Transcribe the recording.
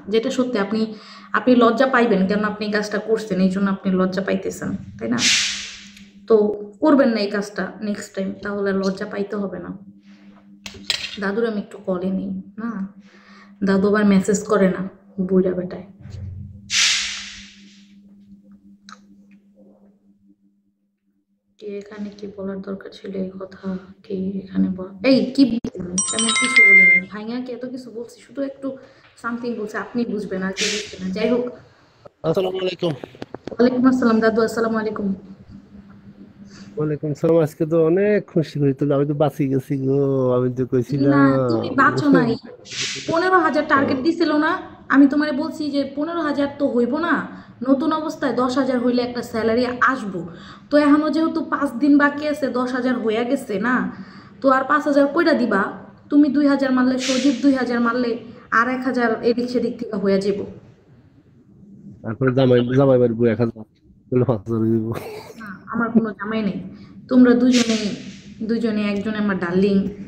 যেটা সত্যি। আপনি আপনি লজ্জা পাইবেন কেন? আপনি এই কাজটা করছেন, এই জন্য আপনি লজ্জা পাইতেছেন, তাই না? তো করবেন না এই কাজটা নেক্সট টাইম, তাহলে আর লজ্জা পাইতে হবে না। দাদুর আমি একটু কলে নিই না, দাদু আবার মেসেজ করে না, বুইড়া বেটায়। কে এখানে কি বলার দরকার ছিল এই কথা? কে এখানে বল, এই কি বলছেন? তেমন কিছু বলিনি ভাইয়া, কে এত কিছু বলছি, শুধু একটু সামথিং বলছে, আপনি বুঝবেন আর কেউ বুঝবে না। যাই হোক, আসসালামু আলাইকুম। ওয়ালাইকুম আসসালাম দাদু, আসসালামু আলাইকুম। ওয়ালাইকুম সালাম। আজকে তো অনেক খুশি হইতো, আমি তো বাঁচি গেছি গো। আমি তো না, কইছিলাম। তুমি বাঁচো নাই। 15,000 টার্গেট দিছিল না? আমি তোমারে বলছি যে 15,000 তো হইব না, নতুন অবস্থায় 10,000 হইলে একটা স্যালারি আসবো। তো এখনো যেহেতু 5 দিন বাকি আছে, 10,000 হইয়া গেছে না, তো আর 5,000 কইরা দিবা। তুমি 2,000 মারলে, সজীব 2,000 মারলে, আর 1,000 এদিক সেদিক থেকে হইয়া যাব। তারপরে জামাই জামাই বাড়ি বই 1,000 বলে 5,000 দিব। না, আমার কোনো জামাই নেই। তোমরা দুজনেই, দুজনে, একজনে আমার ডার্লিং,